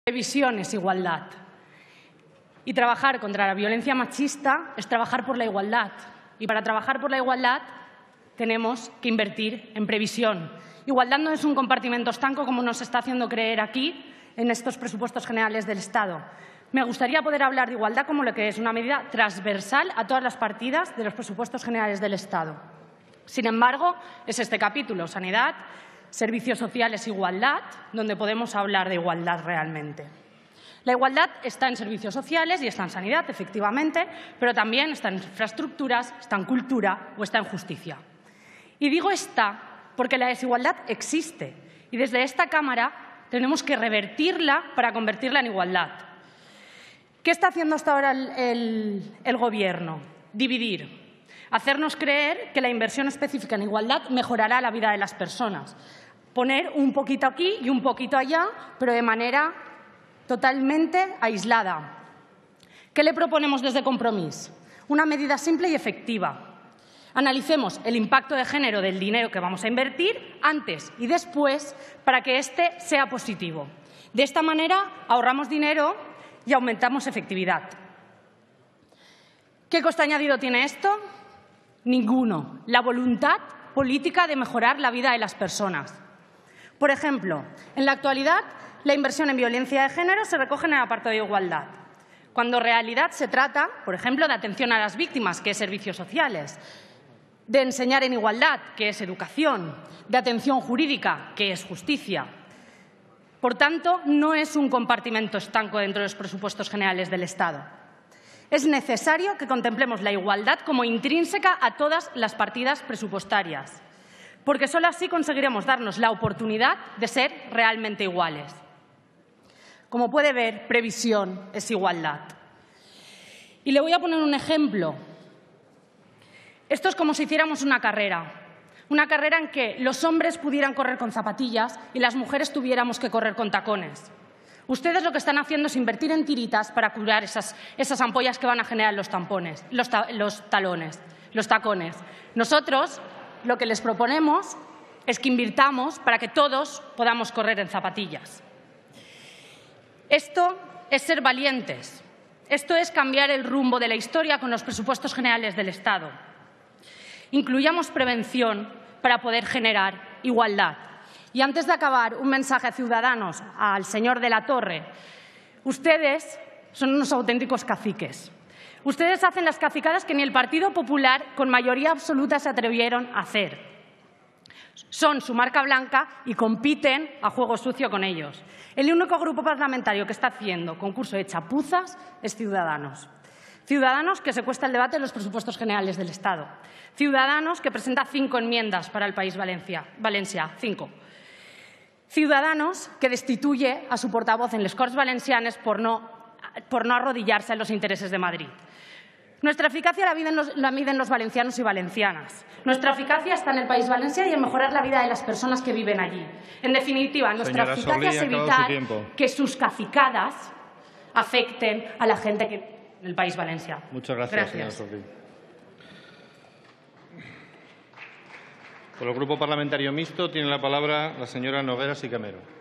Previsión es igualdad. Y trabajar contra la violencia machista es trabajar por la igualdad. Y para trabajar por la igualdad tenemos que invertir en previsión. Igualdad no es un compartimento estanco como nos está haciendo creer aquí en estos presupuestos generales del Estado. Me gustaría poder hablar de igualdad como lo que es una medida transversal a todas las partidas de los presupuestos generales del Estado. Sin embargo, es este capítulo, Sanidad, Servicios Sociales, Igualdad, donde podemos hablar de igualdad realmente. La igualdad está en servicios sociales y está en sanidad, efectivamente, pero también está en infraestructuras, está en cultura o está en justicia. Y digo está porque la desigualdad existe y desde esta Cámara tenemos que revertirla para convertirla en igualdad. ¿Qué está haciendo hasta ahora el Gobierno? Dividir. Hacernos creer que la inversión específica en igualdad mejorará la vida de las personas. Poner un poquito aquí y un poquito allá, pero de manera totalmente aislada. ¿Qué le proponemos desde Compromís? Una medida simple y efectiva. Analicemos el impacto de género del dinero que vamos a invertir antes y después para que este sea positivo. De esta manera ahorramos dinero y aumentamos efectividad. ¿Qué coste añadido tiene esto? Ninguno. La voluntad política de mejorar la vida de las personas. Por ejemplo, en la actualidad, la inversión en violencia de género se recoge en el apartado de igualdad, cuando en realidad se trata, por ejemplo, de atención a las víctimas, que es servicios sociales, de enseñar en igualdad, que es educación, de atención jurídica, que es justicia. Por tanto, no es un compartimento estanco dentro de los presupuestos generales del Estado. Es necesario que contemplemos la igualdad como intrínseca a todas las partidas presupuestarias, porque solo así conseguiremos darnos la oportunidad de ser realmente iguales. Como puede ver, previsión es igualdad. Y le voy a poner un ejemplo. Esto es como si hiciéramos una carrera en que los hombres pudieran correr con zapatillas y las mujeres tuviéramos que correr con tacones. Ustedes lo que están haciendo es invertir en tiritas para curar esas ampollas que van a generar los tacones. Nosotros lo que les proponemos es que invirtamos para que todos podamos correr en zapatillas. Esto es ser valientes. Esto es cambiar el rumbo de la historia con los presupuestos generales del Estado. Incluyamos prevención para poder generar igualdad. Y antes de acabar, un mensaje a Ciudadanos, al señor de la Torre. Ustedes son unos auténticos caciques. Ustedes hacen las cacicadas que ni el Partido Popular, con mayoría absoluta, se atrevieron a hacer. Son su marca blanca y compiten a juego sucio con ellos. El único grupo parlamentario que está haciendo concurso de chapuzas es Ciudadanos. Ciudadanos que secuestra el debate de los presupuestos generales del Estado. Ciudadanos que presenta 5 enmiendas para el País Valencia. 5. Ciudadanos que destituye a su portavoz en les Corts Valencianes por no arrodillarse a los intereses de Madrid. Nuestra eficacia la miden los valencianos y valencianas. Nuestra eficacia está en el País Valencià y en mejorar la vida de las personas que viven allí. En definitiva, nuestra eficacia es evitar que sus cacicadas afecten a la gente en el País Valencià. Muchas gracias, señora Solí. Por el Grupo Parlamentario Mixto tiene la palabra la señora Nogueras y Camero.